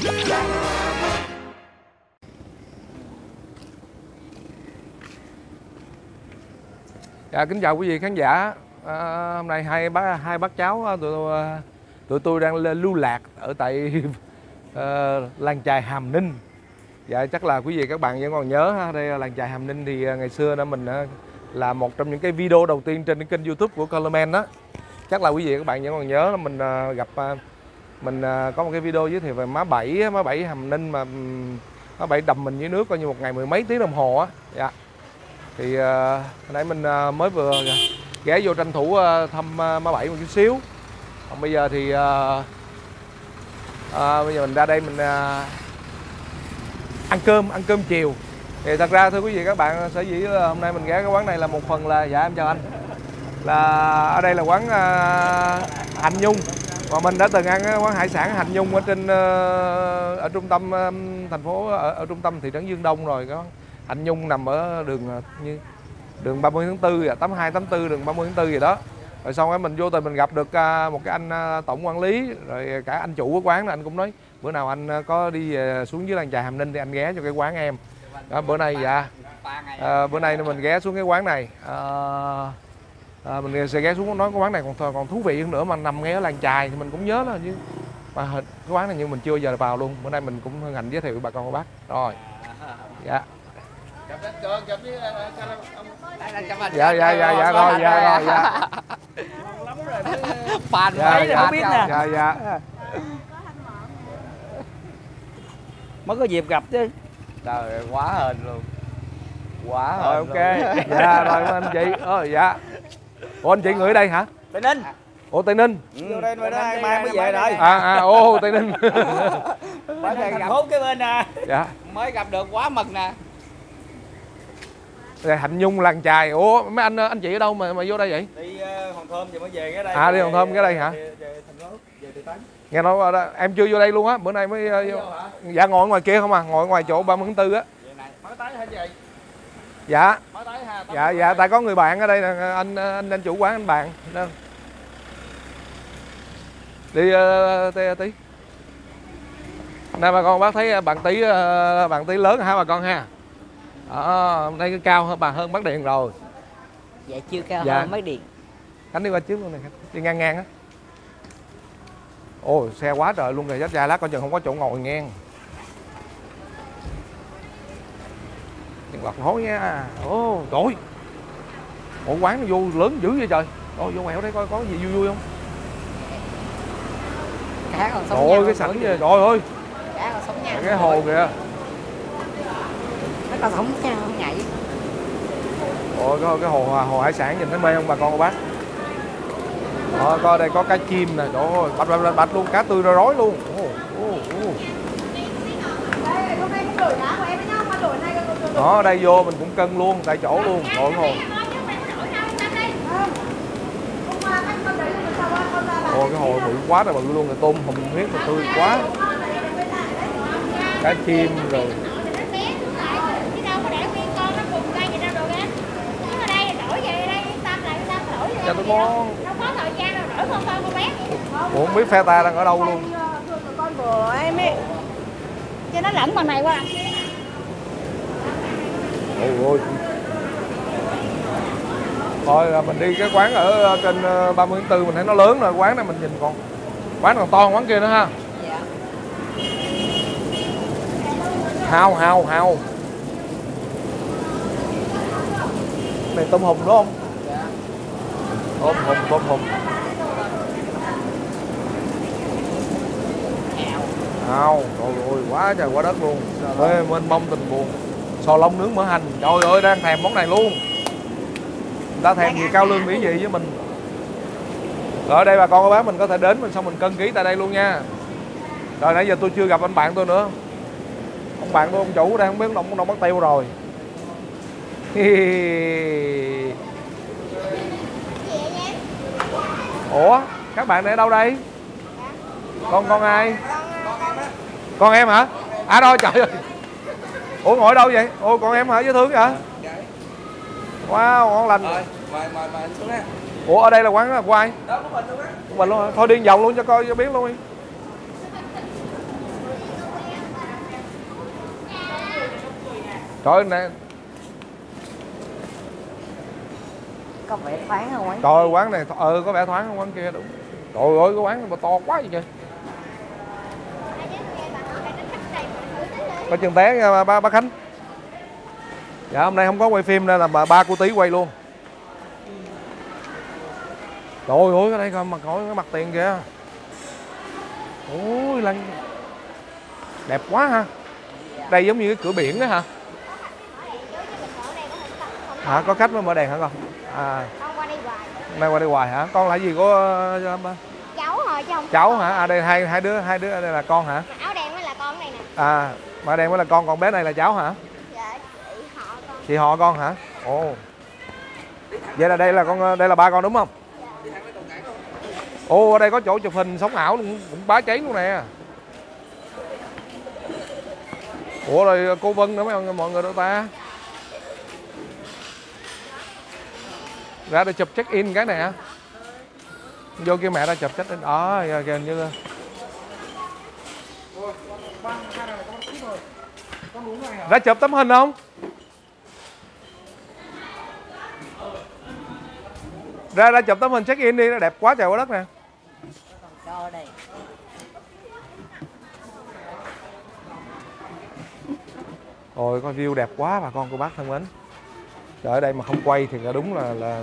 Dạ, kính chào quý vị khán giả. Hôm nay hai bác cháu tụi tôi đang lưu lạc ở tại làng chài Hàm Ninh. Dạ, chắc là quý vị các bạn vẫn còn nhớ ha. Đây là làng chài Hàm Ninh thì ngày xưa đó mình là một trong những cái video đầu tiên trên cái kênh YouTube của Colorman đó. Chắc là quý vị các bạn vẫn còn nhớ là mình gặp mình có một cái video giới thiệu về má bảy Hàm Ninh, mà má bảy đầm mình dưới nước coi như một ngày mười mấy tiếng đồng hồ á. Dạ. Thì nãy mình mới vừa ghé vô tranh thủ thăm má bảy một chút xíu. Còn bây giờ thì bây giờ mình ra đây mình ăn cơm chiều. Thì thật ra thưa quý vị các bạn, sở dĩ hôm nay mình ghé cái quán này là một phần là, dạ em chào anh, là ở đây là quán Hạnh Nhung, và mình đã từng ăn quán hải sản Hạnh Nhung ở trên ở trung tâm thành phố, ở trung tâm thị trấn Dương Đông rồi. Có Hạnh Nhung nằm ở đường 30 tháng 4, 82 84, đường 30 tháng 4 gì đó. Rồi xong rồi mình vô tình mình gặp được một cái anh tổng quản lý, rồi cả anh chủ của quán này, anh cũng nói bữa nào anh có đi xuống dưới làng chài Hàm Ninh thì anh ghé cho cái quán em. Đó, bữa nay dạ bữa nay mình ghé xuống cái quán này, mình sẽ ghé xuống nói cái quán này còn thú vị hơn nữa, mà nằm ngay ở làng chài thì mình cũng nhớ là như mà cái quán này nhưng mình chưa bao giờ vào luôn. Bữa nay mình cũng hân hạnh giới thiệu với bà con cô bác rồi. Dạ. Dạ rồi dạ. Fan mấy rồi không biết nè. Dạ. Mới có dịp gặp chứ. Trời, quá hên luôn. Quá hên. Rồi ok. Dạ rồi anh chị. Dạ. Ủa anh chị người ở đây hả? Tây Ninh. Ủa Tây Ninh. Vô đây mai mới về rồi. Ô Tây Ninh. Mới thành phố cái bên nè. Dạ. Mới gặp được quá mừng nè. Đây Hạnh Nhung làng chài. Ủa mấy anh chị ở đâu mà vô đây vậy? Đi Hòn Thơm rồi mới về cái đây. Đi Hòn Thơm cái đây hả? Về thành phố, về Từ Tánh. Nghe nói em chưa vô đây luôn á, bữa nay mới vô. Dạ ngồi ngoài kia không à, ngồi ngoài chỗ 30 tháng 4 á. Mới tới hả chị? Dạ. Mới tới ha. Dạ tại có người bạn ở đây nè, anh chủ quán anh bạn. Đi tí. Nay bà con bác thấy bạn tí lớn hả bà con ha? Hôm nay cái cao hơn bác Điện rồi. Dạ chưa cao Dạ. hơn mấy điện. Khánh đi qua trước luôn này, đi ngang á. Ôi xe quá trời luôn rồi, chết lát coi chừng không có chỗ ngồi ngang. Đừng lọt hối nha. Trời. Ủa quán nó vô lớn dữ vậy trời. Vô mẹo đây coi có gì vui không? Cá còn sống Trời ơi cái sảnh kìa, trời ơi. Cá còn sống nha. Cái hồ kìa. Nó còn sống nha, không nhảy. Ôi cái hồ hải sản nhìn thấy mê không bà con cô bác? Coi đây có cá chim nè, trời ơi, bạch luôn, cá tươi rối luôn. Đó, đây vô mình cũng cân luôn, tại chỗ luôn, trời ơi. Ôi cái hồ bự quá rồi, bự luôn, rồi tôm hùm huyết mà tươi quá. Cá chim rồi. Dạ tôi có. Đâu có thời gian đâu, đổi con bé. Ủa không biết phe ta đang ở đâu luôn. Con của em ấy. Cho nó lẫn bằng này qua. Ôi. Thôi là mình đi cái quán ở trên 30 tháng 4 mình thấy nó lớn rồi, quán này mình nhìn quán còn to hơn quán kia nữa ha. Dạ. Hào. Này tôm hùm đúng không? Dạ. Tôm hùm. Hào, trời ơi quá trời quá đất luôn. Ê, mênh mông tình buồn. Sò lông nướng mỡ hành, trời ơi đang thèm món này luôn. Người ta thèm gì cao lương mỹ vị với mình. Rồi ở đây bà con cô bác mình có thể đến mình xong mình cân ký tại đây luôn nha. Rồi nãy giờ tôi chưa gặp anh bạn tôi nữa. Ông bạn tôi ông chủ đây không biết ông đâu mất tiêu rồi. Ủa các bạn này ở đâu đây? Con ai? Con em hả? Rồi trời ơi. Ủa ngồi đâu vậy? Ôi con em hả, dễ thương vậy? Wow ngon lành. Mời anh xuống ha. Ủa ở đây là quán của ai? Đó của mình luôn á. Của mình luôn hả? Thôi đi vòng luôn cho coi cho biết luôn đi. Trời ơi nè, Có vẻ thoáng hơn quán. trời ơi, quán này có vẻ thoáng hơn quán kia đúng. Trời ơi cái quán này mà to quá vậy kìa. Có chân té nha ba Khánh. Dạ hôm nay không có quay phim nên là ba cô Tí quay luôn. Trời ơi cái đây coi mặt hỏi cái mặt tiền kìa. Ôi lăng đẹp quá ha. Đây giống như cái cửa biển đó hả? Hả có khách mới mở đèn hả con? À. Con qua đây hoài. Nay qua đây hoài hả? Con là gì của Cháu thôi chứ không. cháu hả? À đây hai đứa đây là con hả? Mà áo đen mới là con này nè. À mà đèn mới là con, còn bé này là cháu hả? Dạ chị họ con. Chị họ con hả? Ồ. Vậy là đây là ba con đúng không? Ồ ở đây có chỗ chụp hình sống ảo luôn, cũng bá cháy luôn nè. Ủa rồi cô Vân nữa mọi người đâu ta? Ra đây chụp check in cái này hả? Vô kia mẹ ra chụp check in. Kìa như ra chụp tấm hình không? Ra chụp tấm hình check in đi, nó đẹp quá trời quá đất nè. Cho đây. Ôi coi view đẹp quá bà con cô bác thân mến. Trời ở đây mà không quay thì là đúng là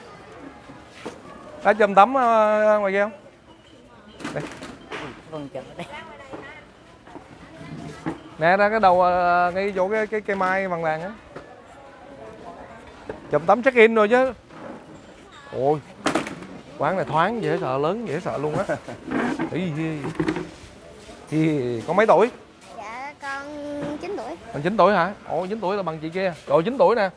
Đã chùm tắm ngoài kia không? Đây. Vâng chợ đây. Nè ra cái đầu ngay chỗ cái cây mai vàng vàng á. Chùm tắm check in rồi chứ. Ôi quán này thoáng dễ sợ, lớn dễ sợ luôn á. Con mấy tuổi? Dạ con 9 tuổi. Con 9 tuổi hả? Ồ 9 tuổi là bằng chị kia. Rồi 9 tuổi nè.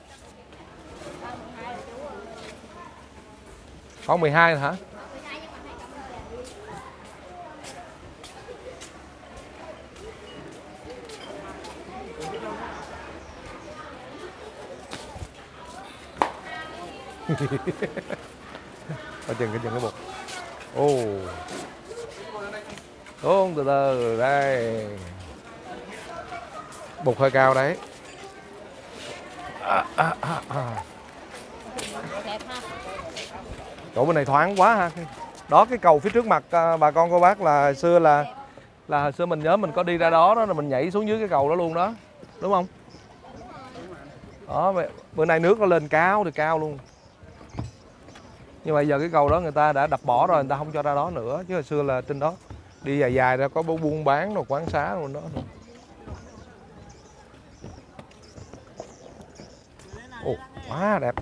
Con 12 hả? Coi chừng cái bột. Ồ. Đúng từ từ đây. Bột hơi cao đấy. Chỗ bên này thoáng quá ha. Đó cái cầu phía trước mặt bà con cô bác là hồi xưa mình nhớ mình có đi ra đó rồi mình nhảy xuống dưới cái cầu đó luôn đó. Đúng không? Đó bữa nay nước nó lên cao thì cao luôn. Nhưng mà giờ cái cầu đó người ta đã đập bỏ rồi, người ta không cho ra đó nữa. Chứ hồi xưa là trên đó đi dài dài ra có buôn bán rồi quán xá luôn đó. Ồ, quá đẹp.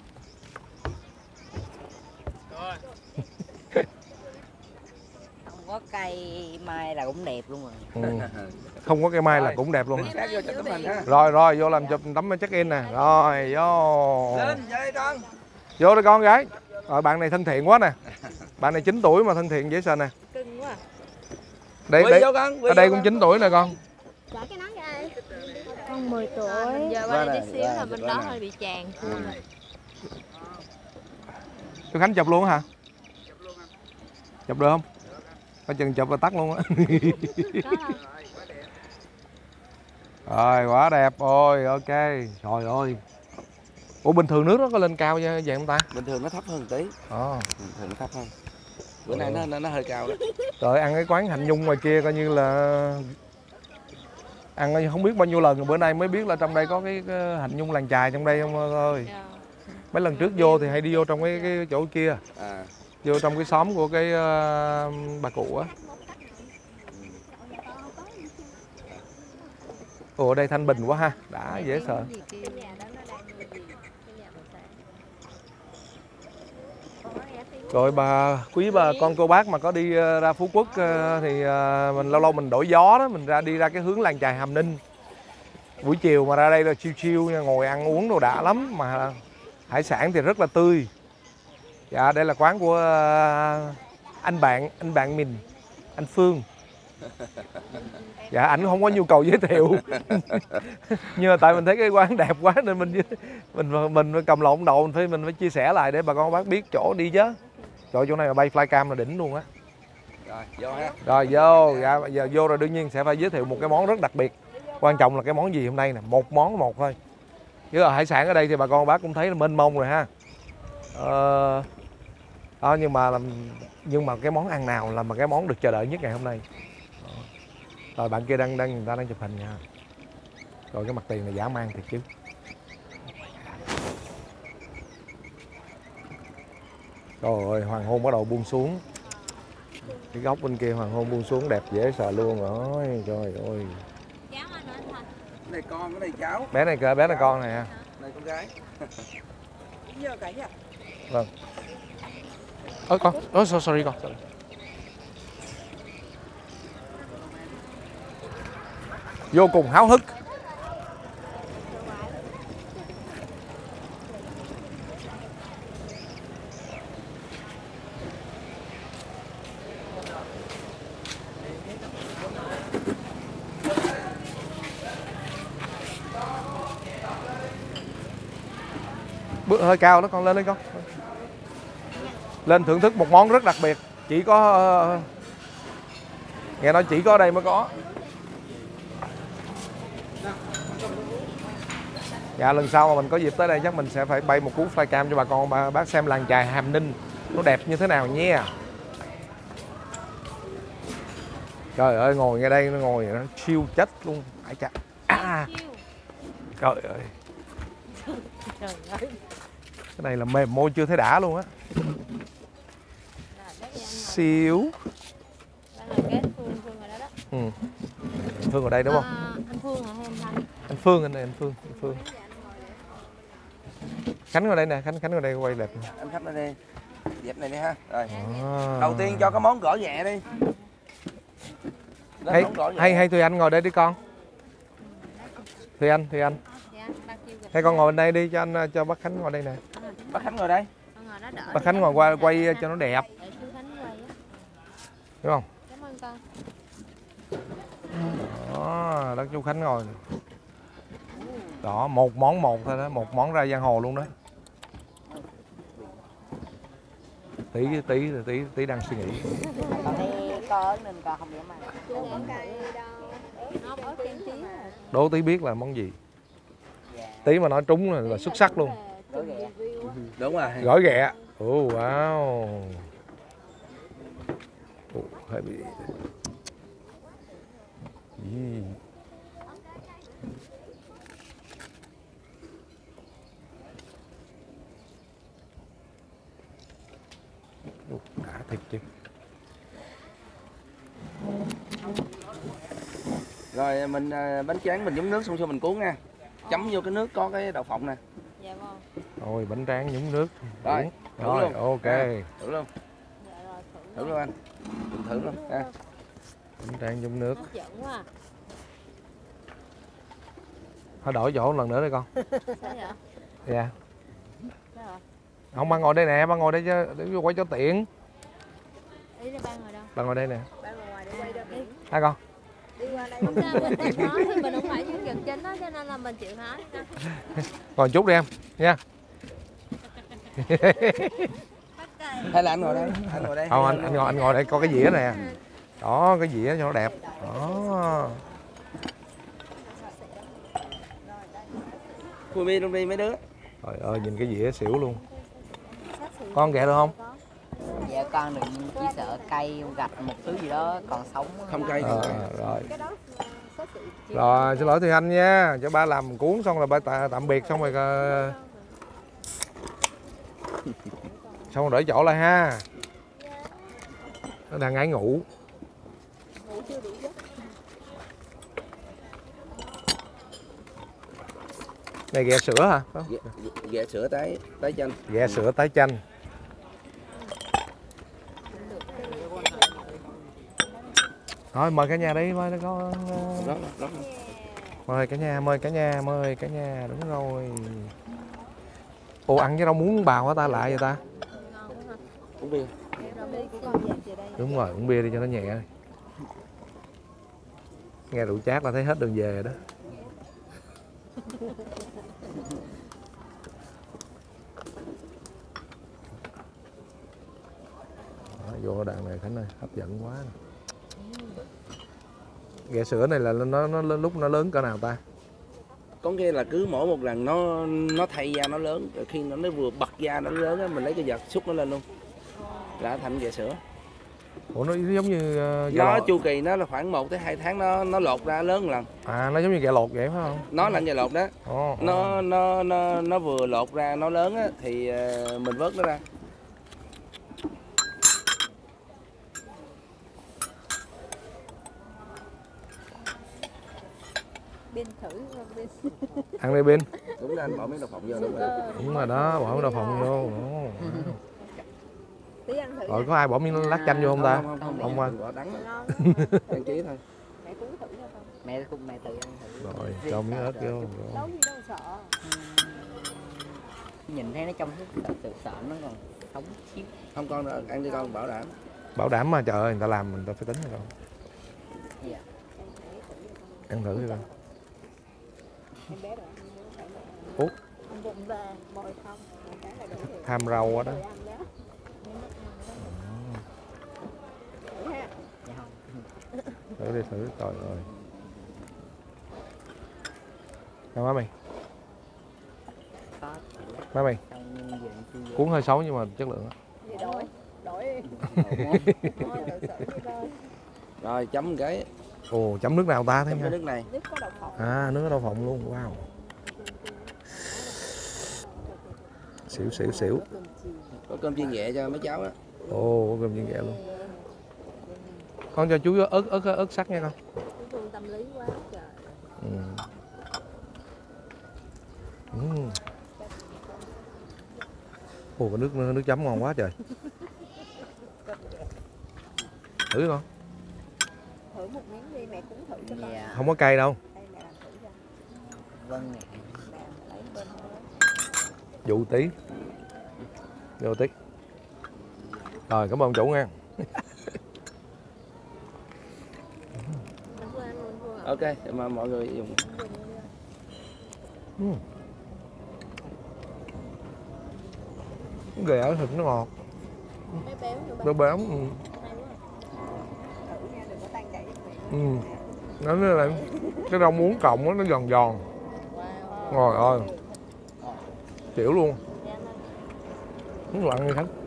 Không có cây mai là cũng đẹp luôn rồi. Ừ. Không có cây mai là cũng đẹp luôn. Rồi vô làm chụp tấm check in nè. Rồi vô. Lên chơi con. Vô đây con gái. Rồi bạn này thân thiện quá nè. Bạn này 9 tuổi mà thân thiện dễ sợ nè. Cưng quá. Đây ở đây cũng 9 tuổi nè con. Dạ cái nón đây. Con 10 tuổi. Giờ qua đây tí xíu là bên đó hơi bị tràn. Chú Khánh chụp luôn hả? Chụp được không? Coi chừng chụp là tắt luôn á. Rồi quá đẹp ôi, ok. Trời ơi. Ủa bình thường nước nó có lên cao vậy không ta? Bình thường nó thấp hơn tí. Bình thường nó thấp hơn. Bữa nay nó hơi cao đó. Trời ăn cái quán Hạnh Nhung ngoài kia coi như là ăn không biết bao nhiêu lần, bữa nay mới biết là trong đây có cái Hạnh Nhung làng chài trong đây không ơi. Mấy lần trước vô thì hay đi vô trong cái chỗ kia. Vô trong cái xóm của cái bà cụ á. Ồ đây thanh bình quá ha, đã dễ sợ. Rồi quý bà con cô bác mà có đi ra Phú Quốc thì mình lâu lâu mình đổi gió đó, mình đi ra cái hướng làng chài Hàm Ninh. Buổi chiều mà ra đây là chill chill nha, ngồi ăn uống đồ đã lắm, mà hải sản thì rất là tươi. Dạ đây là quán của anh bạn mình, anh Phương. Dạ ảnh không có nhu cầu giới thiệu. Nhưng mà tại mình thấy cái quán đẹp quá nên mình cầm lộn đầu mình phải chia sẻ lại để bà con bác biết chỗ đi chứ. Trời chỗ này mà bay flycam là đỉnh luôn á. Rồi vô ha. Rồi vô, dạ giờ vô rồi đương nhiên sẽ phải giới thiệu một cái món rất đặc biệt. Quan trọng là cái món gì hôm nay nè, một món một thôi. Chứ hải sản ở đây thì bà con bác cũng thấy là mênh mông rồi ha. Đó, nhưng mà cái món ăn nào là cái món được chờ đợi nhất ngày hôm nay. Rồi bạn kia người ta đang chụp hình nha. Rồi cái mặt tiền này dã man thiệt chứ. Trời ơi, hoàng hôn bắt đầu buông xuống. Cái góc bên kia hoàng hôn buông xuống đẹp dễ sợ luôn rồi. Trời ơi. Cái này con, cái này cháu. Bé này con này ha. Này con gái. Vâng. Con. Sorry con. Sorry. Vô cùng háo hức. Bước hơi cao đó con, lên con. Lên thưởng thức một món rất đặc biệt. Chỉ có nghe nói chỉ có ở đây mới có. Dạ lần sau mà mình có dịp tới đây chắc mình sẽ phải bay một cú flycam cho bà con bác xem làng chài Hàm Ninh nó đẹp như thế nào nha. Trời ơi, ngồi ngay đây nó ngồi nó chill chết luôn. Ai chà. Trời ơi. Cái này là mềm môi chưa thấy đã luôn á. Xíu. Ừ. Phương ở đây đúng không? Anh Phương hả hay anh Thanh? Anh Phương, anh Phương. Khánh ngồi đây nè, Khánh ngồi đây quay đẹp. Anh Khánh ở đây. Dẹp này đi ha. Rồi. Đầu tiên cho cái món gỏi ghẹ đi. Hay Thùy Anh ngồi đây đi con. Thùy Anh. Hay con ngồi bên đây đi cho bác Khánh ngồi đây nè. Bác Khánh ngồi đây. Bác Khánh ngồi qua quay cho nó đẹp. Đúng không? Cảm ơn con. Đó, đó chú Khánh ngồi. Đó, một món một thôi đó, một món ra giang hồ luôn đó. Tí đang suy nghĩ. Con thấy có nên con không dám ăn. Đố Tí biết là món gì. Tí mà nói trúng là xuất sắc luôn. Đúng rồi. Gỏi ghẹ. Wow. Hơi bị. Đã thịt chứ. Rồi mình bánh tráng mình nhúng nước xong rồi mình cuốn nha. Chấm vô cái nước có cái đậu phộng nè. Dạ vâng. Rồi bánh tráng nhúng nước. Rồi, rồi luôn. ok. Thử luôn. Thử luôn anh. Thử luôn ha. Bánh tráng nhúng nước. Hấp dẫn quá. Thôi đổi chỗ lần nữa đi con. Sao vậy? Dạ. Không, ba ngồi đây nè, ba ngồi đây chứ, để quay cho tiện. Ý là ba ngồi đâu? Ba ngồi đây nè. Ba ngồi ngoài để quay cho đi. Hai con. Đi qua đây. Không sao, mình chịu nói thì mình không phải nhân vật chính đó, cho nên là mình chịu nói. Còn chút đi em nha. Hay là anh ngồi đây? Anh ngồi đây. Không, anh ngồi đây có cái dĩa nè. Đó, cái dĩa cho nó đẹp. Đó. Khui mi luôn đi mấy đứa. Trời ơi, nhìn cái dĩa xỉu luôn. Con ghẹ được không? Dạ con đừng chỉ sợ cây gạch một thứ gì đó còn sống. Không cây. Rồi. Rồi, xin lỗi Thùy Anh nha. Cho ba làm cuốn xong rồi ba tạm biệt xong rồi xong rồi đổi chỗ lại ha. Nó đang ngái ngủ. Này ghẹ sữa hả? Ghẹ sữa tái chanh. Ghẹ sữa tái chanh. Thôi mời cả nhà đi, mời nó có. Mời cả nhà, đúng rồi. Ồ, ăn với rau muống bào hả ta, lạ vậy ta? Uống bia. Đúng rồi, uống bia đi cho nó nhẹ. Nghe rượu chát là thấy hết đường về rồi đó. Đó, vô đoạn này Khánh ơi, hấp dẫn quá. Ghẹ sữa này là nó lúc nó lớn cỡ nào ta? Có nghĩa là cứ mỗi một lần nó thay da nó lớn, rồi khi nó vừa bật da nó lớn á, mình lấy cái vợt xúc nó lên luôn là thành ghẹ sữa. Ủa nó giống như ghẹ Nó lột. chu kỳ nó là khoảng 1 tới 2 tháng nó lột ra lớn một lần. À nó giống như ghẹ lột vậy phải không? Nó là ghẹ lột đó. Ồ, Nó vừa lột ra nó lớn á thì mình vớt nó ra. Bên thử bên. ăn đi Bin. Đúng là anh bỏ miếng đậu phộng vô đúng rồi. Đúng rồi đó, bỏ miếng đậu phộng vô. Ồ. Tí ăn thử. Rồi có ai bỏ miếng lát chanh vô không ta? Không qua. bỏ đắng lắm. Ngon. Ăn chí thôi. Mẹ cũng thử cho con. Mẹ tự ăn thử. Rồi cho miếng ớt vô. Đâu gì đâu sợ. Nhìn thấy nó trong sự sợ nó còn sống xíu. Không con nữa, ăn đi con bảo đảm. Bảo đảm mà trời ơi người ta làm mình ta phải tính rồi con. Dạ. Ăn thử đi con. Em bé rồi. Út. Ăn bụng ra bồi không. Cái là đủ rồi. Tham rau quá đó. Rồi ăn đó. Thử ha. Dạ không. Thử đi thử trời ơi. Sao má mày? Có Má mày. trong dưỡng chi dưỡng. Cuốn hơi xấu nhưng mà chất lượng á. Vậy đổi. Đổi đi. Thôi tự xử đi coi. Rồi chấm cái Ồ chấm nước nào ta thấy chấm cái nha. nước này. Nước có đậu phộng. À nước đậu phộng luôn. Wow. Xỉu xỉu xỉu. Có cơm chiên ghẹ cho mấy cháu á. Ồ có cơm chiên ghẹ luôn. Con cho chú ớt sắc nha con. Thương tâm lý quá trời. Ừ. Ồ cái nước chấm ngon quá trời. Thử đi con. Thử một miếng đi mẹ cũng thử cho con. Dạ. Không có cay đâu. Đây mẹ làm thử cho. Vâng mẹ. Mẹ lấy bên đó. Dụ tí. Vô tí. Rồi cảm ơn chủ nha. Ăn vừa ăn luôn vừa. Ok, mà mọi người dùng. Cái ghẹ thịt nó ngọt. Bé béo nữa ba. Nó béo. Hay quá. Thử nha đừng có tan chảy Ừ. Nó là cái rau muống cọng đó, nó giòn giòn. Wow. Rồi ơi. Chịu luôn. Muốn đồ ăn đi Khánh.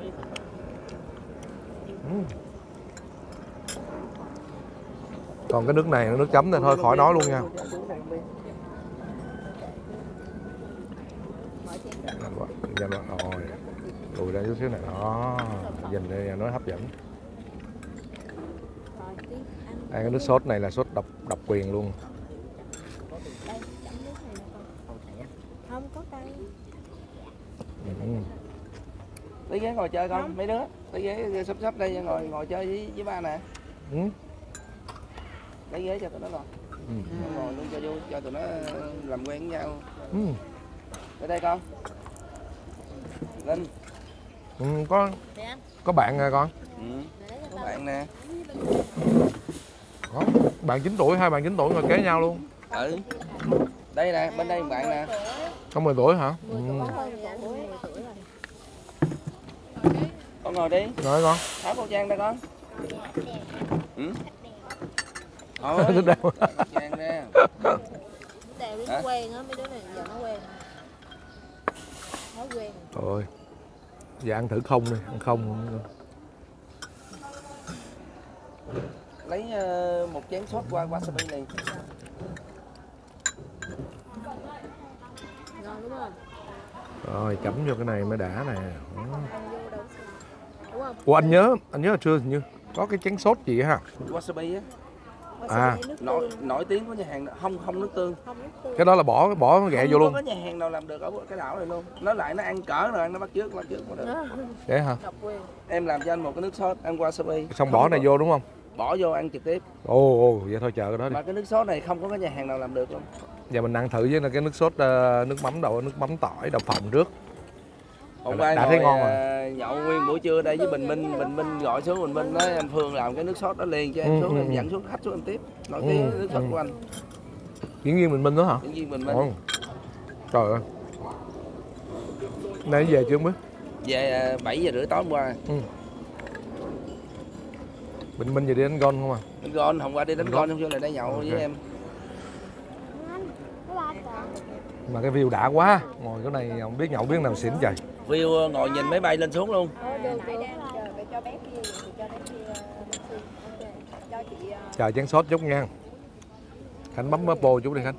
Còn cái nước này nước chấm này thôi khỏi nói luôn nha. Dành vào rồi. Lùi ra chút xíu này đó. Dành đây nó hấp dẫn. Rồi tí ăn. Đây cái nước sốt này là sốt độc quyền luôn. Đây chấm nước này nè con. Không có cay. Lấy ghế ngồi chơi con, mấy đứa. Lấy ghế sắp đây ngồi chơi với ba nè. Lấy ghế cho tụi nó ngồi. Ngồi luôn cho vui, cho tụi nó làm quen với nhau. Ở đây con. Linh. Có bạn nè con. Có bạn nè. Có. Bạn 9 tuổi, hai bạn 9 tuổi ngồi kế nhau luôn. Ừ. Đây nè, bên đây bạn nè. Con 10 tuổi hả? Con ngồi đi. Rồi con. Tháo khẩu trang ra con. Thích đâu. Khẩu trang ra. Đèo nó quen á, mấy đứa này giờ nó quen. Nó quen. Rồi. Giờ ăn thử không đi, ăn không. Lấy một chén sốt qua wasabi này. Ngon đúng không? Rồi chấm vô cái này mới đã nè. Ăn vô đâu đúng không? Ủa anh nhớ là chưa hình như có cái chén sốt gì ha. Wasabi á. À. Nổi tiếng của nhà hàng đó. Không nước tương. Cái đó là bỏ ghẹ vô luôn. Không có nhà hàng nào làm được ở cái đảo này luôn. Nó lại nó ăn cỡ rồi nó bắt trước mà được. Để hả? Em làm cho anh một cái nước sốt ăn wasabi. Xong bỏ này vô đúng không? Bỏ vô ăn trực tiếp. Ồ vậy thôi chờ cái đó đi. Mà cái nước sốt này không có cái nhà hàng nào làm được luôn. Giờ mình ăn thử với cái nước sốt nước mắm tỏi đậu phộng trước. Hôm qua đã thấy ngon rồi. Nhậu nguyên buổi trưa đây với Bình Minh gọi xuống Bình Minh nói anh Phương làm cái nước sốt đó liền cho em xuống em dẫn xuống khách xuống em tiếp. Nói cái nước sốt của anh. Diễn viên Bình Minh đó hả? Diễn viên Bình Minh. Trời ơi. Nay về chưa không biết? Về 7 giờ rưỡi tối hôm qua. Bình minh gì đi đánh golf không à? Đánh golf, hôm qua đi đánh golf xong rồi lại đây nhậu với em. Mà cái view đã quá, ngồi cái này không biết nhậu biết nào xỉn trời. View ngồi nhìn máy bay lên xuống luôn. Chờ chén sốt chút nha. Khánh bấm Apple chút đi Khánh.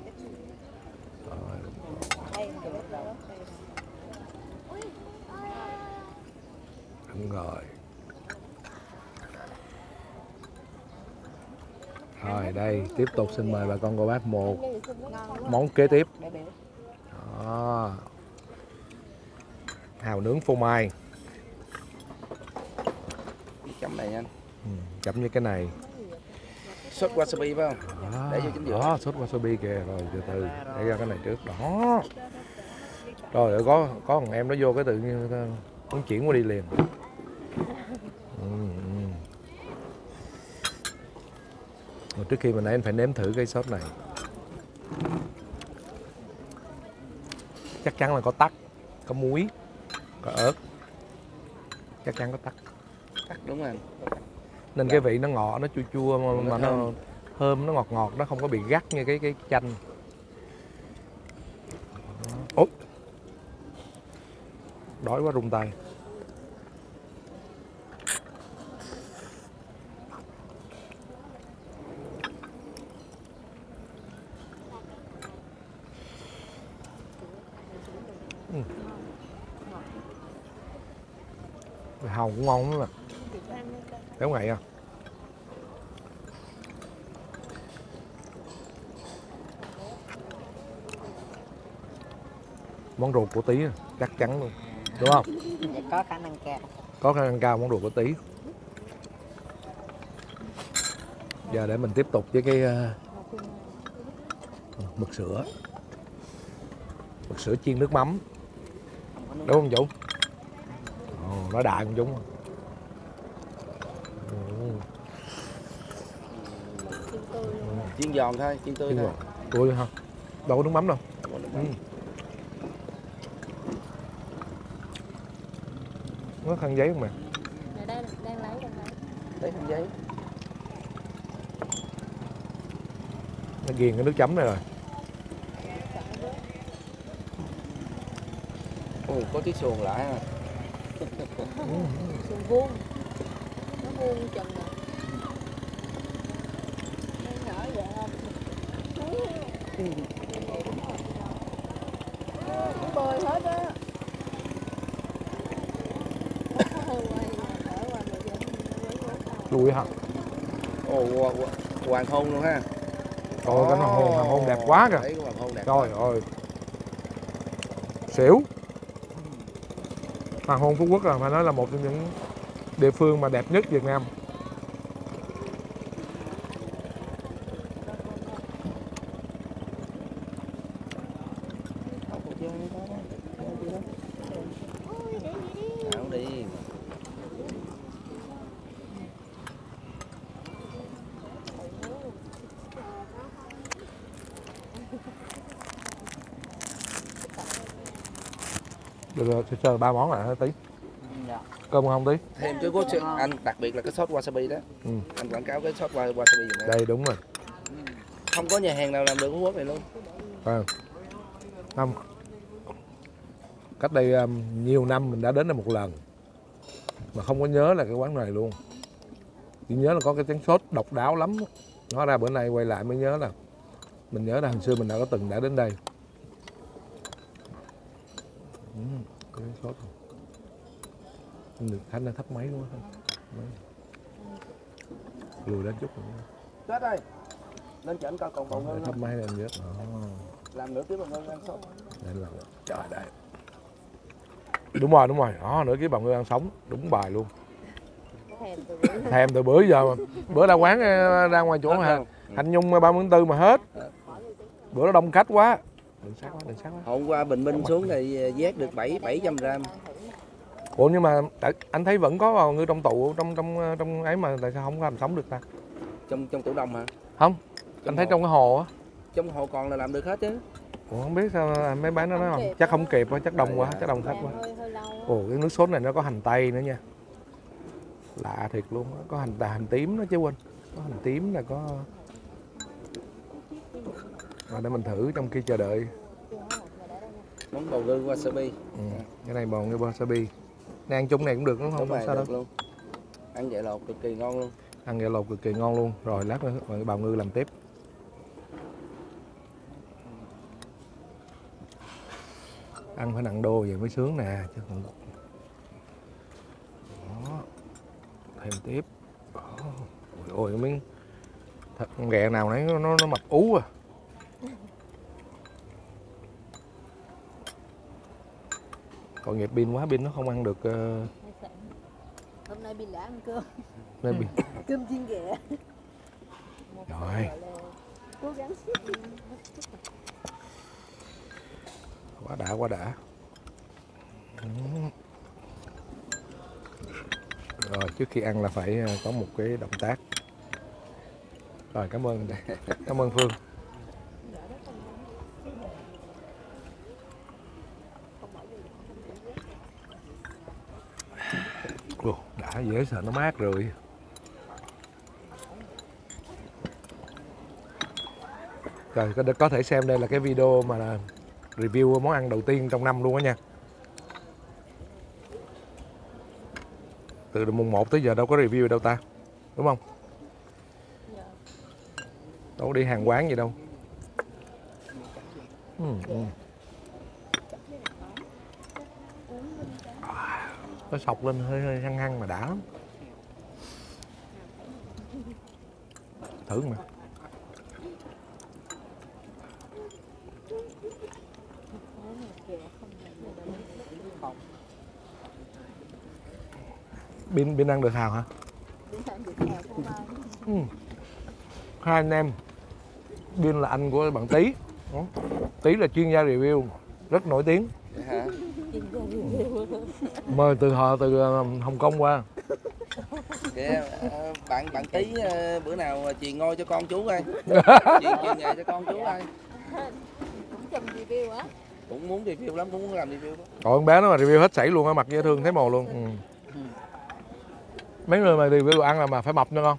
Rồi. Rồi đây tiếp tục xin mời bà con cô bác một món kế tiếp. Đó. Hàu nướng phô mai. Chấm này anh. Chấm với cái này. Sốt wasabi phải không? Đó, để vô chính giữa. đó sốt wasabi kìa, rồi từ từ để ra cái này trước đó. Rồi có thằng em nó vô cái tự nhiên muốn chuyển qua đi liền. Rồi trước khi mình nãy anh phải nếm thử cái sốt này. Chắc chắn là có tắc, có muối, có ớt. Chắc chắn có tắc. Tắc đúng rồi. Nên cái vị nó ngọt, nó chua chua mà nó thơm, nó ngọt ngọt, nó không có bị gắt như cái chanh. Ôi, đói quá run tay. Hàu cũng ngon lắm mà. Béo ngậy à. Món ruột của Tí chắc chắn luôn, đúng không? Có khả năng cao. Có khả năng cao món ruột của Tí. Giờ để mình tiếp tục với cái mực sữa. Mực sữa chiên nước mắm. Đúng không Dũng? Nó đại không Dũng? Chiên giòn thôi, chiên tươi thôi. Tươi hả? Đâu có nước mắm đâu. Có khăn giấy không mẹ? Đang lấy. Lấy khăn giấy. Nó ghiền cái nước chấm này rồi. Ồ, có tí xuồng lại ha. Xuồng vuông. Nó vuông chừng nè. Nhỏ vậy không? Bơi hết á. Lùi hả? Ồ, hoàng hôn luôn ha. Trời ơi, cái hoàng hôn đẹp quá kìa. Đấy, cái hoàng hôn đẹp. Trời ơi. Xỉu. Hoàng hôn Phú Quốc là phải nói là một trong những địa phương mà đẹp nhất Việt Nam. Nào đi. Được rồi, chờ 3 món lại Tí. Dạ. Cơm không Tí? Thêm cái cốt anh đặc biệt là cái sốt wasabi đó. Anh quảng cáo cái sốt wasabi giùm em. Đây đúng rồi. Không có nhà hàng nào làm được Phú Quốc này luôn. Không. Cách đây nhiều năm mình đã đến đây một lần mà không có nhớ là cái quán này luôn. Chỉ nhớ là có cái chén sốt độc đáo lắm. Nó ra bữa nay quay lại mới nhớ là mình nhớ là hồi xưa mình đã đến đây. Cái sốt Khánh đã thấp máy quá. Lùi lên chút nữa. Chết ơi. Lên chỉnh coi còn bầu hơn thấp không? máy lên nhất. Làm nữa tiếp bằng hơn ăn sốt. Trời đây. Đúng rồi. Đó, nửa ký bào ngư ăn sống, đúng bài luôn. Thèm từ bữa giờ mà. Bữa ra quán ra ngoài chỗ Hạnh Nhung 30 tháng 4 mà hết. Bữa đó đông khách quá. Đừng sát quá. Hôm qua Bình Minh xuống thì vét được 700 gram. Ủa nhưng mà anh thấy vẫn có bào ngư trong tủ trong ấy mà tại sao không có làm sống được ta? Trong tủ đông hả? Không. Anh thấy trong cái hồ á. Trong hồ còn là làm được hết chứ. Ủa không biết sao mấy bán nó nói không? Chắc không kịp quá, chắc đông quá, chắc đông khách quá. Ồ cái nước sốt này nó có hành tây nữa nha. Lạ thiệt luôn á. Có hành tím đó chứ quên. Có hành tím là có. Để mình thử trong khi chờ đợi. Món bào ngư wasabi. Cái này bào ngư wasabi. Này ăn chung này cũng được đúng không? Đúng rồi, sao được đâu. luôn. Ăn vậy lột cực kỳ ngon luôn. Ăn gà lột cực kỳ ngon luôn. Rồi lát nữa mời bào ngư làm tiếp. Ăn phải nặng đô vậy mới sướng nè. Chứ còn... Đó. Thêm tiếp. Ôi ôi miếng thật con ghẹ nào nấy nó mập ú à. Còn nghiệp pin quá, pin nó không ăn được. Hôm nay bị lạ ăn cơm. Nên pin. Cơm chiên ghẹ. Rồi. Cố gắng. Quá đã. Rồi trước khi ăn là phải có một cái động tác. Rồi cảm ơn Phương. Ồ, đã dễ sợ nó mát rồi. Rồi có thể xem đây là cái video mà là review món ăn đầu tiên trong năm luôn á nha. Từ mùng 1 tới giờ đâu có review đâu ta. Đúng không? Đâu có đi hàng quán gì đâu. Nó sọc lên hơi hăng hăng mà đã lắm. Thử mà. Bin ăn được Hào hả? Hai anh em. Bin là anh của bạn Tý. Tý là chuyên gia review rất nổi tiếng. Hả? Mời từ Hồng Kông qua. Kìa, bạn Tý bữa nào truyền ngôi cho con chú coi. Truyền nghề cho con chú coi. Cũng chùm review á. Cũng muốn review lắm, cũng muốn làm review đó. Còn con bé nó mà review hết sảy luôn á, mặt dễ thương thấy mồ luôn. Mấy người mà review đồ ăn là mà phải mập nữa không?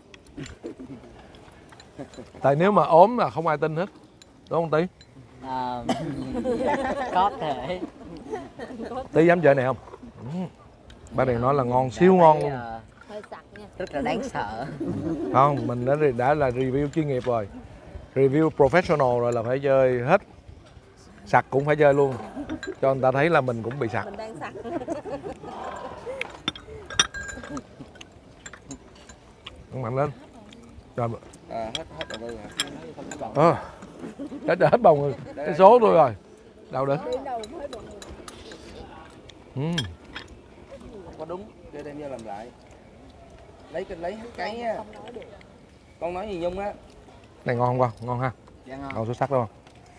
Tại nếu mà ốm là không ai tin hết. Đúng không Tí? Có thể. Tí dám chơi này không? Bác này nói là ngon, siêu ngon luôn. Hơi sặc nha. Rất là đáng sợ. Không, mình đã là review chuyên nghiệp rồi. Review professional rồi là phải chơi hết. Sặc cũng phải chơi luôn. Cho người ta thấy là mình cũng bị sặc. Mình đang sặc. Mạnh lên. Rồi. Hết bào ngư hả? Hết bào ngư. Cái số tôi rồi. Đâu được. Không có đúng, để đem vô làm lại. Lấy hết cái nha. Con nói gì Nhung á. Này ngon không con? Ngon ha? Dạ ngon. Ngon xuất sắc đúng không?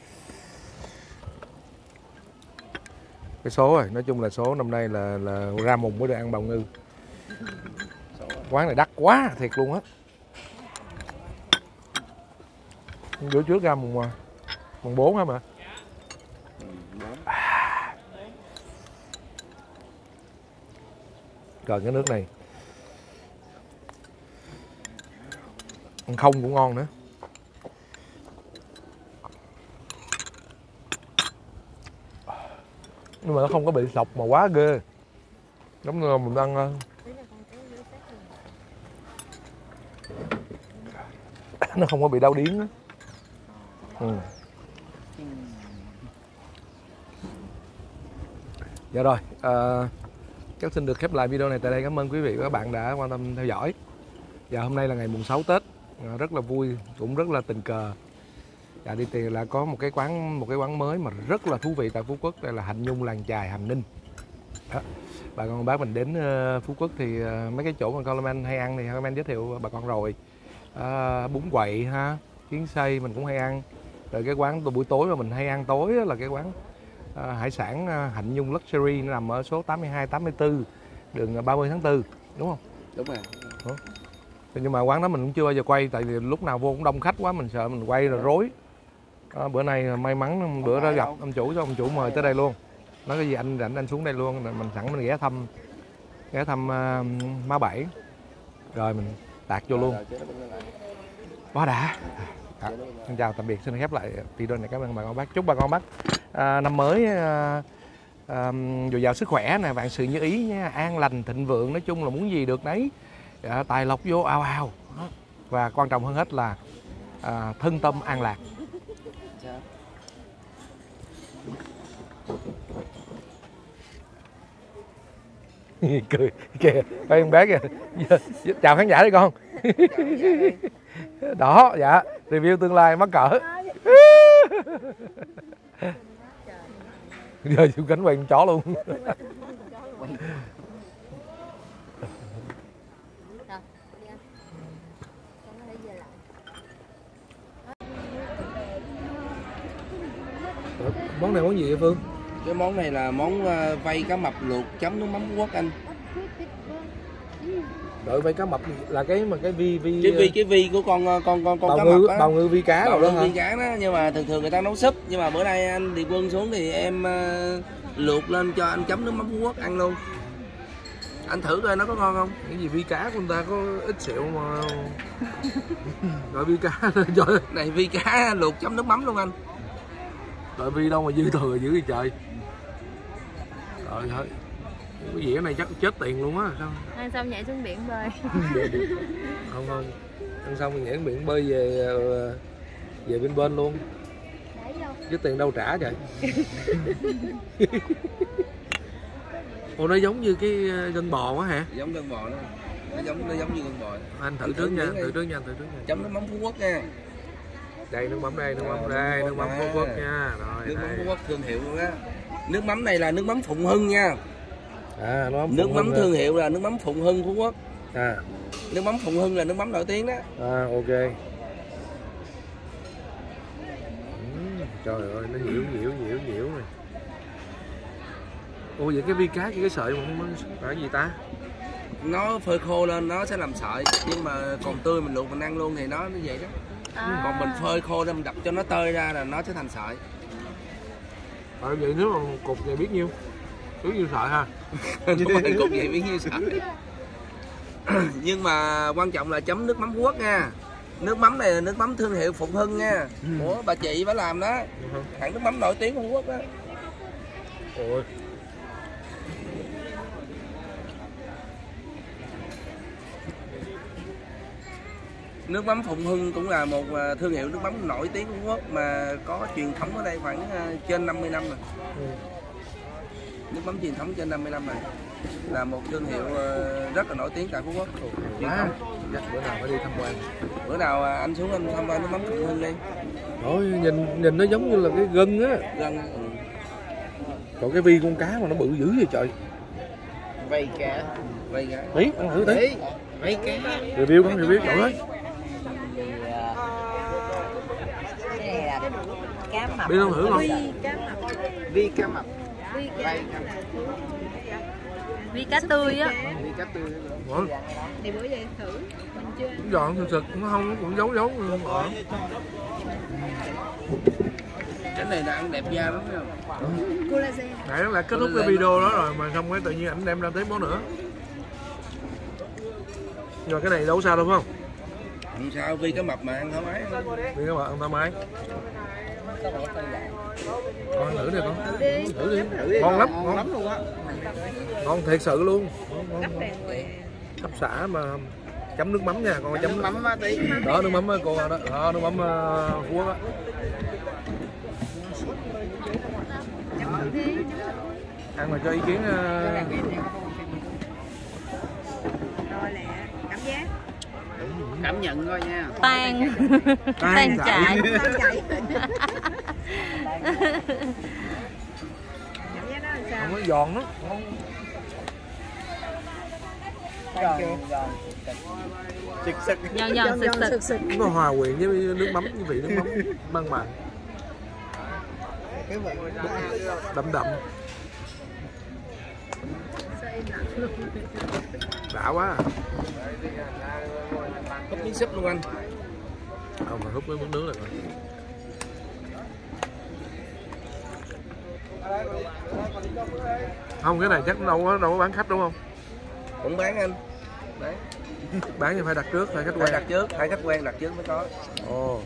Cái số rồi, nói chung là số năm nay là ra mùng mới được ăn bào ngư. Quán này đắt quá, thiệt luôn á. Bữa trước ra mùng 4 hả mà? Rồi cái nước này ăn không cũng ngon nữa. Nhưng mà nó không có bị sọc mà quá ghê. Giống như mình ăn nó không có bị đau điếng á. Dạ rồi, chắc xin được khép lại video này tại đây. Cảm ơn quý vị và các bạn đã quan tâm theo dõi. Và hôm nay là ngày mùng 6 Tết, rất là vui, cũng rất là tình cờ. Dạ đi tìm là có một cái quán mới mà rất là thú vị tại Phú Quốc, đây là Hạnh Nhung Làng Chài Hàm Ninh. Đó. Bà con bác mình đến Phú Quốc thì mấy cái chỗ mà Coleman hay ăn thì Coleman giới thiệu bà con rồi. Bún quậy ha, kiến xây mình cũng hay ăn. Rồi cái quán buổi tối mà mình hay ăn tối là cái quán hải sản Hạnh Nhung Luxury, nó nằm ở số 82, 84 đường 30 tháng 4, đúng không? Đúng rồi. Đó. Nhưng mà quán đó mình cũng chưa bao giờ quay, tại vì lúc nào vô cũng đông khách quá, mình sợ mình quay rồi rối. Bữa nay may mắn bữa đó gặp ông chủ mời tới đây luôn. Nói cái gì anh rảnh anh xuống đây luôn, mình sẵn mình ghé thăm má Bảy. Rồi mình tạt vô luôn. Quá đã. Xin chào tạm biệt, xin khép lại video này. Cảm ơn bà con bác. Chúc bà con bác năm mới dồi dào sức khỏe nè, vạn sự như ý nha, an lành thịnh vượng, nói chung là muốn gì được đấy, tài lộc vô ào ào. Và quan trọng hơn hết là thân tâm an lạc. Cười kìa, mấy con bé kìa. Chào khán giả đi con. Đó, dạ, review tương lai mắc cỡ. Giờ chịu cánh quay con chó luôn. Món này món gì vậy Phương? Cái món này là món vây cá mập luộc chấm nước mắm Phú Quốc anh. Đợi vây cá mập là cái vi cái vi của con cá mập đó. Bào ngư vi cá rồi đó hả? Vi cá đó, nhưng mà thường người ta nấu súp, nhưng mà bữa nay anh đi Quân xuống thì em luộc lên cho anh chấm nước mắm Phú Quốc ăn luôn. Anh thử coi nó có ngon không? Cái gì vi cá của người ta có ít xịu mà. Rồi vi cá trời. Này vi cá luộc chấm nước mắm luôn anh. Đợi vi đâu mà dư thừa dữ vậy trời. Trời ơi. Cái dĩa này chắc chết tiền luôn á. Sao? Ăn xong nhảy xuống biển bơi. Không. Ăn xong mình nhảy xuống biển bơi về bên luôn. Chứ tiền đâu trả trời. Ồ, nó giống như cái gân bò quá hả? Giống gân bò đó. Nó giống như gân bò. Anh thử trước nha, thử trước. Chấm nước mắm Phú Quốc nha. Đây nước mắm đây, nước mắm Phú Quốc nha. Rồi, nước mắm Phú Quốc thương hiệu luôn á. Nước mắm này là nước mắm Phụng Hưng nha. Nước mắm thương hiệu là nước mắm Phụng Hưng Phú Quốc. Nước mắm Phụng Hưng là nước mắm nổi tiếng đó. Ok. Trời ơi, nó nhiễu này. Ủa vậy cái vi cá cái sợi mà phải gì ta? Nó phơi khô lên nó sẽ làm sợi, nhưng mà còn tươi mình luộc mình ăn luôn thì nó vậy đó. Còn mình phơi khô lên mình đập cho nó tơi ra là nó sẽ thành sợi. Vậy nếu mà cục vậy biết nhiêu? Biết nhiêu sợi ha? Đúng rồi, cục vậy biết nhiêu sợi. Nhưng mà quan trọng là chấm nước mắm Phú Quốc nha. Nước mắm này là nước mắm thương hiệu Phụng Hưng nha. Của bà chị bà làm đó. Hãng nước mắm nổi tiếng của Phú Quốc đó. Ôi. Nước mắm Phụng Hưng cũng là một thương hiệu nước mắm nổi tiếng của Phú Quốc mà có truyền thống ở đây khoảng trên 50 năm rồi. Nước mắm truyền thống trên 50 năm này là một thương hiệu rất là nổi tiếng tại Phú Quốc. Bữa nào phải đi tham quan. Bữa nào anh xuống anh tham quan nước mắm Phụng Hưng đi. Ôi, nhìn nó giống như là cái gân á. Gân. Còn cái vi con cá mà nó bự dữ vậy trời. Vây cá. Tí, ăn thử tí. Vây cá. Review con review trời ơi. Cái này là cá mập. Biết không thử không? Vi cá mập. Vi cá tươi á. Ủa? Thì bữa giờ thử mình chưa ăn. Giòn thực nó không, nó cũng giấu luôn. Cái này là ăn đẹp da lắm phải không? Collagen. Nãy là kết thúc cái video đó rồi mà xong cái tự nhiên ảnh đem ra tới món nữa. Rồi cái này đâu sao đâu phải không? Không sao, vi cá mập mà ăn thoải mái. Vi cá mập ăn thoải mái. Con ăn thử đi con. Thử đi. Ngon lắm luôn á. Ngon thiệt sự luôn. Ngon. Cấp xã mà chấm nước mắm nha, con chấm nước mắm tí. Đó nước mắm cô đó. Đó nước mắm Phú Quốc á. Ăn mà cho ý kiến. Rồi nè, cảm giác. Cảm nhận coi nha. Tan chạy. Cảm giác đó là sao? Không có giòn nó. Giòn sực. Nó hòa quyện với nước mắm, với vị nước mắm mang mặn. Đậm. Đã quá à. Húp miếng súp luôn anh. Không mà húp với món nướng này rồi. Không cái này chắc đâu có bán khách đúng không? Cũng bán anh. Đấy. Bán thì phải đặt trước, phải khách Phải quen. đặt trước, phải khách quen đặt trước mới có. Ồ.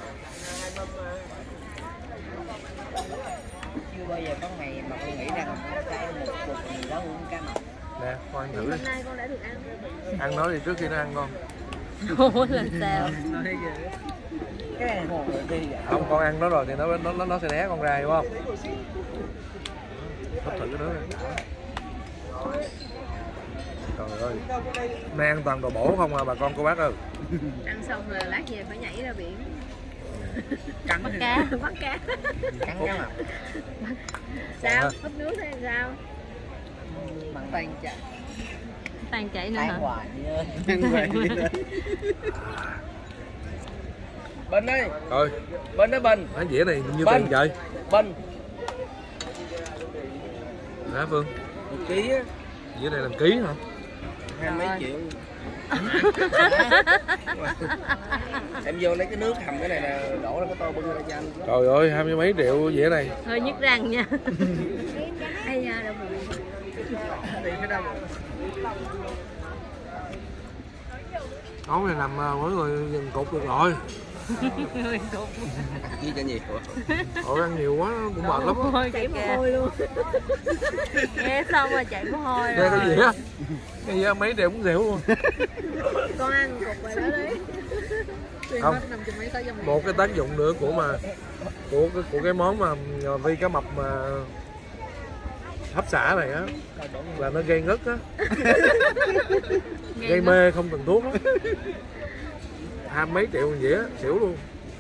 Chưa bao giờ có ngày mà tôi nghĩ rằng cái một cục gì đó uống cá mập. Nè, con ăn thử đi. Hôm nay con đã được ăn. Ăn nó thì trước khi nó ăn con. Ủa lần sao? Cái này một rồi đi vậy. Không, con ăn nó rồi thì nó sẽ né con ra, hiểu không? Hấp thử cái nước đi. Trời ơi. Nay ăn toàn đồ bổ không à bà con cô bác ơi. Ăn xong rồi lát về phải nhảy ra biển. Cắn bắt cá, bắt cá. Cắn cá mập. Sao? Húp nước hay sao? Bằng tay chạy. Tan chảy nữa Tay hả? hoài đi ơi. Bình đi. Rồi, Bình đó Bình. cái dĩa này nhiêu Bên. tiền trời? Bình. Hả Phương? 1 ký á. Dĩa này làm ký hả? 20 mấy triệu. Em vô lấy cái nước hầm cái này là đổ ra cái tô bưng ra cho anh. Trời ơi, 20 mấy triệu dĩa này. Hơi nhức răng nha. Ây da, đau bụng. Món này nằm mỗi người dừng cục được rồi. Ghi cho nhiều. Ôi ăn nhiều quá cũng mệt lắm. Mồ chảy mồ hôi luôn. Nghe xong mà chảy mồ hôi Đây rồi. cái gì á? Cái gì á, mấy triệu cũng xỉu luôn. Con ăn cục rồi đó đấy. Tiền Không. mất 50 mấy tới cho mẹ. Một cái tác dụng nữa của cái món mà vi cá mập mà hấp xả này á là nó gây ngất á, gây mê không cần thuốc á. 20 mấy triệu gì á, xỉu luôn.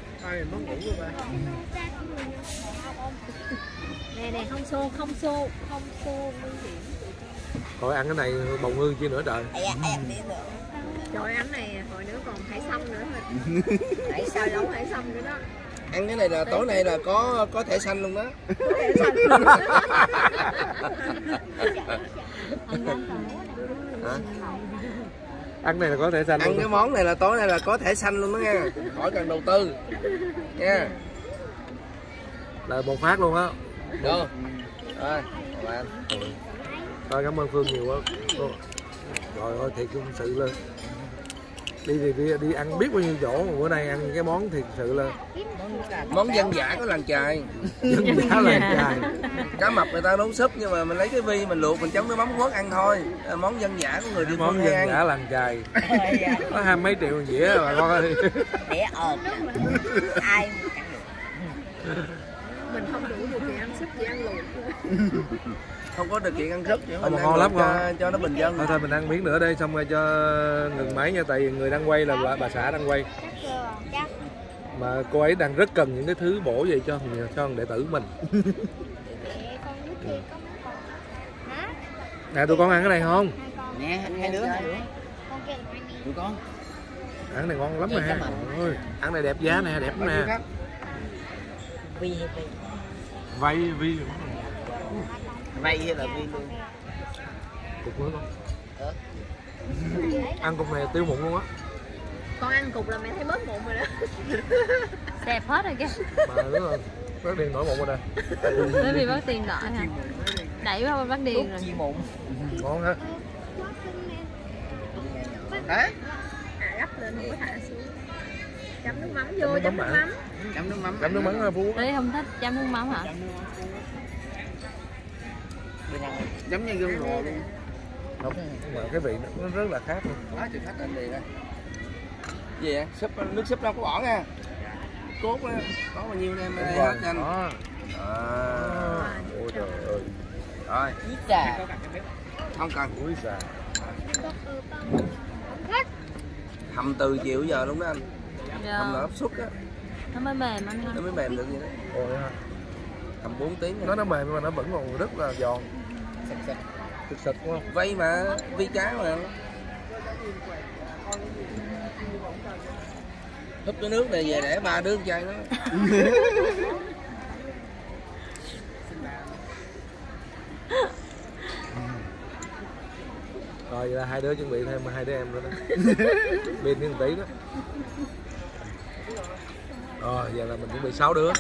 Nè không xô nguy hiểm. Rồi ăn cái này bầu ngư chi nữa trời. Trời ăn này hồi nữa còn hải sâm nữa thôi. Hải sâm nấu hải sâm nữa đó. Ăn cái này là tối nay là có thẻ xanh luôn đó. Hải sâm luôn. Hả? Ăn này là có thể xanh Ăn luôn. cái món này là tối nay là có thẻ xanh luôn đó nha. Khỏi cần đầu tư nha. Là một phát luôn á. Được. Rồi, mời anh. Thôi cảm ơn Phương nhiều quá. Rồi ơi thiệt cũng sự lên. Đi ăn biết bao nhiêu chỗ mà bữa nay ăn cái món thiệt sự là Món dân dã của làng chài. dân dã làng chài. Cá mập người ta nấu súp nhưng mà mình lấy cái vi mình luộc mình chấm với mắm khuất ăn thôi. Món dân dã của người địa phương Món hay dân ăn. dã làng chài. Có 20 mấy triệu dĩa bà con ơi. Để ợt. Ai mà cắn được. Mình không đủ điều kiện ăn súp chỉ ăn luộc thôi. Không có điều kiện ăn súp chứ mình mà ăn ngon lắm, luộc ngon. cho nó bình dân. Thôi mình ăn miếng nữa đây xong rồi cho ngừng máy nha, tại vì người đang quay là bà xã đang quay. Mà cô ấy đang rất cần những cái thứ bổ về cho thằng đệ tử mình. Nè tụi con ăn cái này không? Nè, hai đứa. Tụi con. Ăn cái này ngon lắm nè. Ôi, ăn này đẹp giá nè, đẹp nè. Vi Vay vi hay là vi luôn. cục nữa con. Ăn cục này tiêu mụn luôn á. Con ăn cục là mẹ thấy bớt mụn rồi đó. Xẹp hết rồi kìa. Mà đúng rồi. Bác Điền nổi mụn rồi nè. Bởi vì bác Tiền gọi hả? Đẩy qua bên bác Điền rồi. Chi mụn. Ngon ha. Hả? Gấp lên không có thả xuống. Chấm nước mắm vô, chấm nước mắm. Chấm nước mắm. Chấm nước mắm Phú Quốc. Đấy không thích chấm nước mắm hả? Chấm như gương rùa luôn. Không, mà cái vị nó rất là khác luôn. Quá trời khách anh Điền ơi. Gì vậy? Súp, nước súp đâu có bỏ nha. Cốt á, có bao nhiêu em đây hết cho anh. Đó. Ôi trời ơi. Rồi, Ít trà. không cần. Ui già. Hầm từ chiều giờ luôn đó anh. Hầm là áp suất á, Nó mới mềm anh nó ha. mới mềm được vậy đó. Ôi ha. Hầm 4 tiếng rồi. Nó mềm nhưng mà nó vẫn còn rất là giòn. Thịt sạch đúng không? Vây mà, vi cá mà. Húp cái nước này về để 3 đứa con trai đó. Rồi vậy là hai đứa chuẩn bị thêm 2 đứa em nữa đó. Bên thêm tí đó. Rồi giờ là mình chuẩn bị 6 đứa.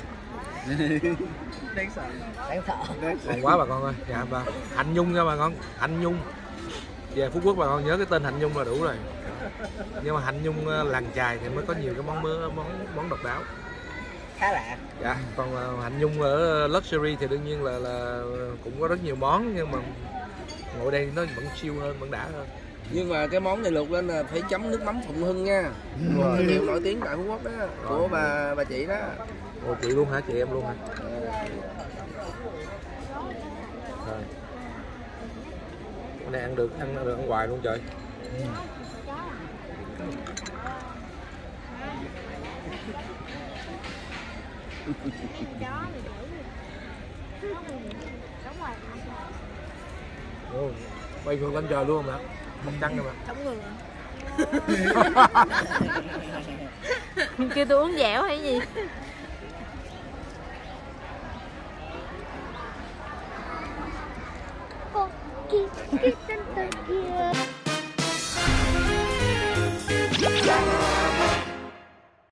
Đáng sợ. Ngon quá bà con ơi. Dạ bà. Hạnh Nhung nha bà con. Hạnh Nhung. Về Phú Quốc bà con nhớ cái tên Hạnh Nhung là đủ rồi. Nhưng mà Hạnh Nhung làng chài thì mới có nhiều cái món độc đáo. Khá lạ. Dạ, còn Hạnh Nhung ở Luxury thì đương nhiên là cũng có rất nhiều món, nhưng mà ngồi đây nó vẫn chill hơn, vẫn đã hơn. Nhưng mà cái món này luộc lên là phải chấm nước mắm Phụng Hưng nha. Thương hiệu nổi tiếng tại Phú Quốc đó, của bà chị đó. Ồ, chị luôn hả? Chị em luôn hả? Rồi. Cái này ăn được ăn hoài luôn trời. Ồ, quay ngược lên trời luôn mà. Không trăng rồi mà. Không ngừng. Kêu tôi uống dẻo hay gì? Con kia, cái tên kia.